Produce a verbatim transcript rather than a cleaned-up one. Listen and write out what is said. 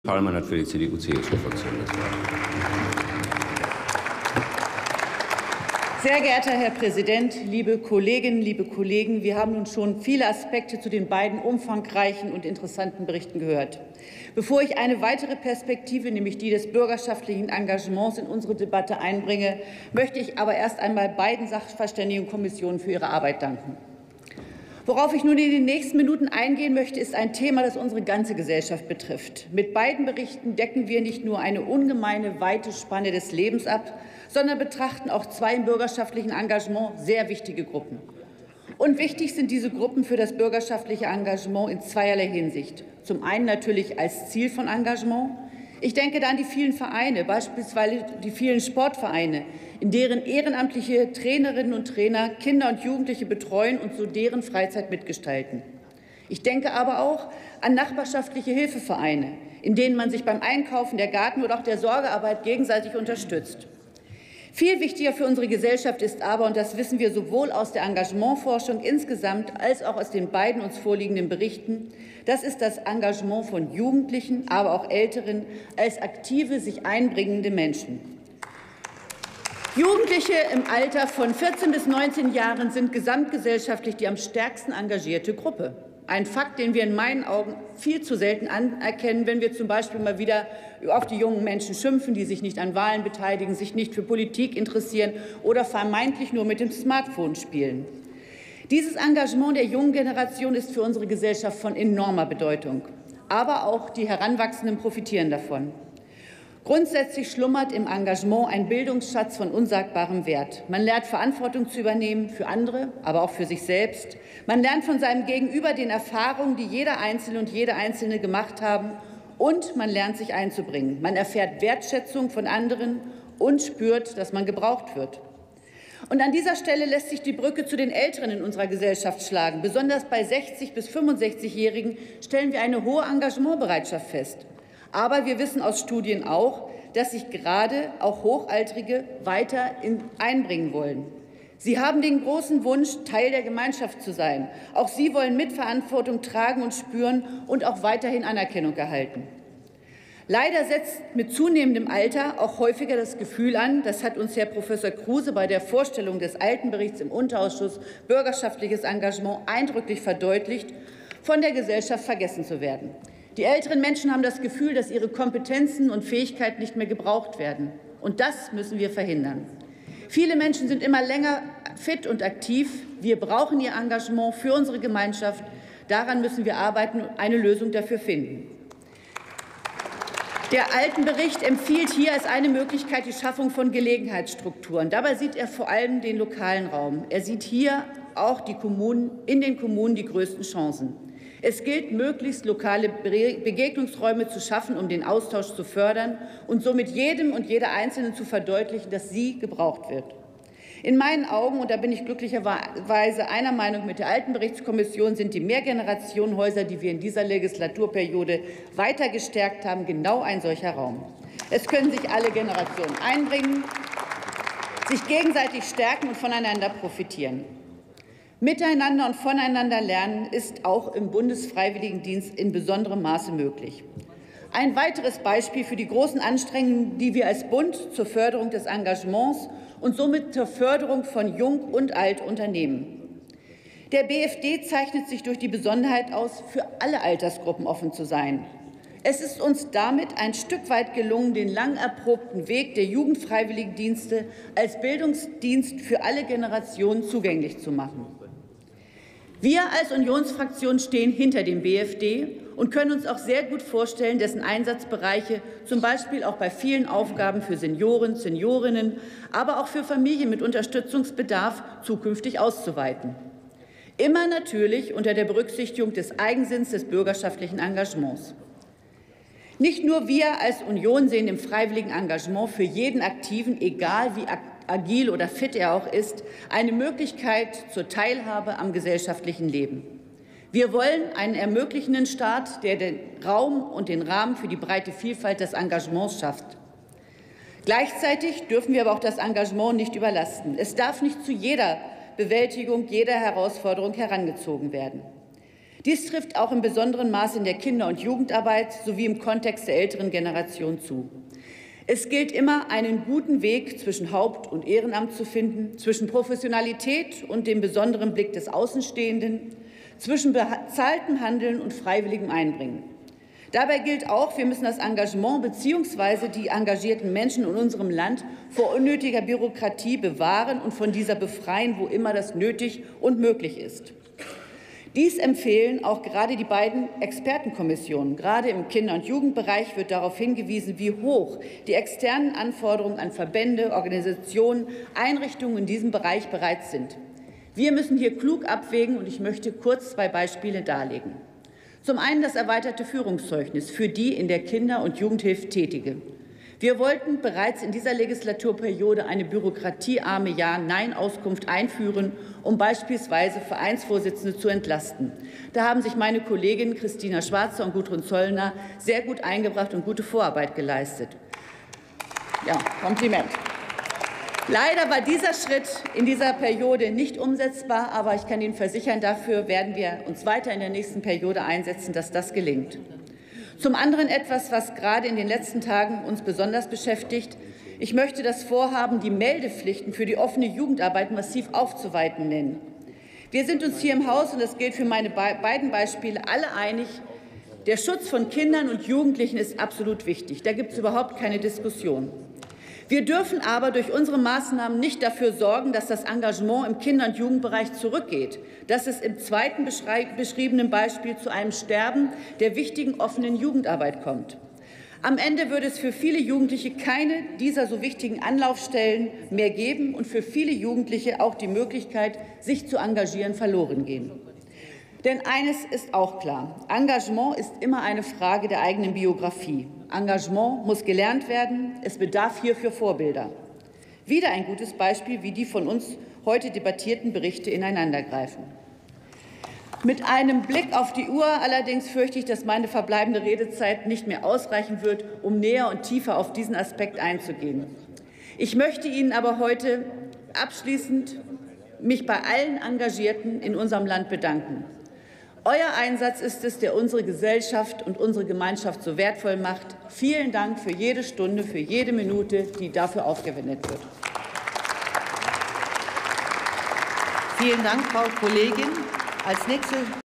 Pallmann hat für die C D U-C S U-Fraktion das Wort. Sehr geehrter Herr Präsident, liebe Kolleginnen, liebe Kollegen! Wir haben nun schon viele Aspekte zu den beiden umfangreichen und interessanten Berichten gehört. Bevor ich eine weitere Perspektive, nämlich die des bürgerschaftlichen Engagements, in unsere Debatte einbringe, möchte ich aber erst einmal beiden Sachverständigenkommissionen für ihre Arbeit danken. Worauf ich nun in den nächsten Minuten eingehen möchte, ist ein Thema, das unsere ganze Gesellschaft betrifft. Mit beiden Berichten decken wir nicht nur eine ungemeine weite Spanne des Lebens ab, sondern betrachten auch zwei im bürgerschaftlichen Engagement sehr wichtige Gruppen. Und wichtig sind diese Gruppen für das bürgerschaftliche Engagement in zweierlei Hinsicht. Zum einen natürlich als Ziel von Engagement. Ich denke da an die vielen Vereine, beispielsweise die vielen Sportvereine, in deren ehrenamtliche Trainerinnen und Trainer Kinder und Jugendliche betreuen und so deren Freizeit mitgestalten. Ich denke aber auch an nachbarschaftliche Hilfevereine, in denen man sich beim Einkaufen, der Garten- oder auch der Sorgearbeit gegenseitig unterstützt. Viel wichtiger für unsere Gesellschaft ist aber, und das wissen wir sowohl aus der Engagementforschung insgesamt als auch aus den beiden uns vorliegenden Berichten, das ist das Engagement von Jugendlichen, aber auch Älteren als aktive, sich einbringende Menschen. Jugendliche im Alter von vierzehn bis neunzehn Jahren sind gesamtgesellschaftlich die am stärksten engagierte Gruppe. Ein Fakt, den wir in meinen Augen viel zu selten anerkennen, wenn wir zum Beispiel mal wieder auf die jungen Menschen schimpfen, die sich nicht an Wahlen beteiligen, sich nicht für Politik interessieren oder vermeintlich nur mit dem Smartphone spielen. Dieses Engagement der jungen Generation ist für unsere Gesellschaft von enormer Bedeutung. Aber auch die Heranwachsenden profitieren davon. Grundsätzlich schlummert im Engagement ein Bildungsschatz von unsagbarem Wert. Man lernt, Verantwortung zu übernehmen für andere, aber auch für sich selbst. Man lernt von seinem Gegenüber den Erfahrungen, die jeder Einzelne und jede Einzelne gemacht haben. Und man lernt, sich einzubringen. Man erfährt Wertschätzung von anderen und spürt, dass man gebraucht wird. Und an dieser Stelle lässt sich die Brücke zu den Älteren in unserer Gesellschaft schlagen. Besonders bei sechzig- bis fünfundsechzigjährigen stellen wir eine hohe Engagementbereitschaft fest. Aber wir wissen aus Studien auch, dass sich gerade auch Hochaltrige weiter in, einbringen wollen. Sie haben den großen Wunsch, Teil der Gemeinschaft zu sein. Auch sie wollen Mitverantwortung tragen und spüren und auch weiterhin Anerkennung erhalten. Leider setzt mit zunehmendem Alter auch häufiger das Gefühl an, das hat uns Herr Professor Kruse bei der Vorstellung des Altenberichts im Unterausschuss Bürgerschaftliches Engagement eindrücklich verdeutlicht, von der Gesellschaft vergessen zu werden. Die älteren Menschen haben das Gefühl, dass ihre Kompetenzen und Fähigkeiten nicht mehr gebraucht werden. Und das müssen wir verhindern. Viele Menschen sind immer länger fit und aktiv. Wir brauchen ihr Engagement für unsere Gemeinschaft. Daran müssen wir arbeiten und eine Lösung dafür finden. Der Altenbericht empfiehlt hier als eine Möglichkeit die Schaffung von Gelegenheitsstrukturen. Dabei sieht er vor allem den lokalen Raum. Er sieht hier auch die Kommunen, in den Kommunen die größten Chancen. Es gilt, möglichst lokale Begegnungsräume zu schaffen, um den Austausch zu fördern und somit jedem und jeder Einzelnen zu verdeutlichen, dass sie gebraucht wird. In meinen Augen, und da bin ich glücklicherweise einer Meinung mit der Altenberichtskommission, sind die Mehrgenerationenhäuser, die wir in dieser Legislaturperiode weiter gestärkt haben, genau ein solcher Raum. Es können sich alle Generationen einbringen, sich gegenseitig stärken und voneinander profitieren. Miteinander und voneinander lernen ist auch im Bundesfreiwilligendienst in besonderem Maße möglich. Ein weiteres Beispiel für die großen Anstrengungen, die wir als Bund zur Förderung des Engagements und somit zur Förderung von Jung und Alt unternehmen. Der B F D zeichnet sich durch die Besonderheit aus, für alle Altersgruppen offen zu sein. Es ist uns damit ein Stück weit gelungen, den lang erprobten Weg der Jugendfreiwilligendienste als Bildungsdienst für alle Generationen zugänglich zu machen. Wir als Unionsfraktion stehen hinter dem B F D und können uns auch sehr gut vorstellen, dessen Einsatzbereiche zum Beispiel auch bei vielen Aufgaben für Senioren, Seniorinnen, aber auch für Familien mit Unterstützungsbedarf zukünftig auszuweiten. Immer natürlich unter der Berücksichtigung des Eigensinns des bürgerschaftlichen Engagements. Nicht nur wir als Union sehen im freiwilligen Engagement für jeden Aktiven, egal wie agil oder fit er auch ist, eine Möglichkeit zur Teilhabe am gesellschaftlichen Leben. Wir wollen einen ermöglichenden Staat, der den Raum und den Rahmen für die breite Vielfalt des Engagements schafft. Gleichzeitig dürfen wir aber auch das Engagement nicht überlasten. Es darf nicht zu jeder Bewältigung jeder Herausforderung herangezogen werden. Dies trifft auch im besonderen Maß in der Kinder- und Jugendarbeit sowie im Kontext der älteren Generation zu. Es gilt immer, einen guten Weg zwischen Haupt- und Ehrenamt zu finden, zwischen Professionalität und dem besonderen Blick des Außenstehenden, zwischen bezahltem Handeln und freiwilligem Einbringen. Dabei gilt auch, wir müssen das Engagement bzw. die engagierten Menschen in unserem Land vor unnötiger Bürokratie bewahren und von dieser befreien, wo immer das nötig und möglich ist. Dies empfehlen auch gerade die beiden Expertenkommissionen. Gerade im Kinder- und Jugendbereich wird darauf hingewiesen, wie hoch die externen Anforderungen an Verbände, Organisationen, Einrichtungen in diesem Bereich bereits sind. Wir müssen hier klug abwägen, und ich möchte kurz zwei Beispiele darlegen. Zum einen das erweiterte Führungszeugnis für die in der Kinder- und Jugendhilfe Tätige. Wir wollten bereits in dieser Legislaturperiode eine bürokratiearme Ja-Nein-Auskunft einführen, um beispielsweise Vereinsvorsitzende zu entlasten. Da haben sich meine Kolleginnen Christina Schwarzer und Gudrun Zollner sehr gut eingebracht und gute Vorarbeit geleistet. Ja, Kompliment. Leider war dieser Schritt in dieser Periode nicht umsetzbar, aber ich kann Ihnen versichern, dafür werden wir uns weiter in der nächsten Periode einsetzen, dass das gelingt. Zum anderen etwas, was gerade in den letzten Tagen uns besonders beschäftigt. Ich möchte das Vorhaben, die Meldepflichten für die offene Jugendarbeit massiv aufzuweiten, nennen. Wir sind uns hier im Haus, und das gilt für meine beiden Beispiele, alle einig, der Schutz von Kindern und Jugendlichen ist absolut wichtig. Da gibt es überhaupt keine Diskussion. Wir dürfen aber durch unsere Maßnahmen nicht dafür sorgen, dass das Engagement im Kinder- und Jugendbereich zurückgeht, dass es im zweiten beschriebenen Beispiel zu einem Sterben der wichtigen offenen Jugendarbeit kommt. Am Ende würde es für viele Jugendliche keine dieser so wichtigen Anlaufstellen mehr geben und für viele Jugendliche auch die Möglichkeit, sich zu engagieren, verloren gehen. Denn eines ist auch klar: Engagement ist immer eine Frage der eigenen Biografie. Engagement muss gelernt werden. Es bedarf hierfür Vorbilder. Wieder ein gutes Beispiel, wie die von uns heute debattierten Berichte ineinandergreifen. Mit einem Blick auf die Uhr allerdings fürchte ich, dass meine verbleibende Redezeit nicht mehr ausreichen wird, um näher und tiefer auf diesen Aspekt einzugehen. Ich möchte Ihnen aber heute abschließend mich bei allen Engagierten in unserem Land bedanken. Euer Einsatz ist es, der unsere Gesellschaft und unsere Gemeinschaft so wertvoll macht. Vielen Dank für jede Stunde, für jede Minute, die dafür aufgewendet wird. Vielen Dank, Frau Kollegin. Als nächste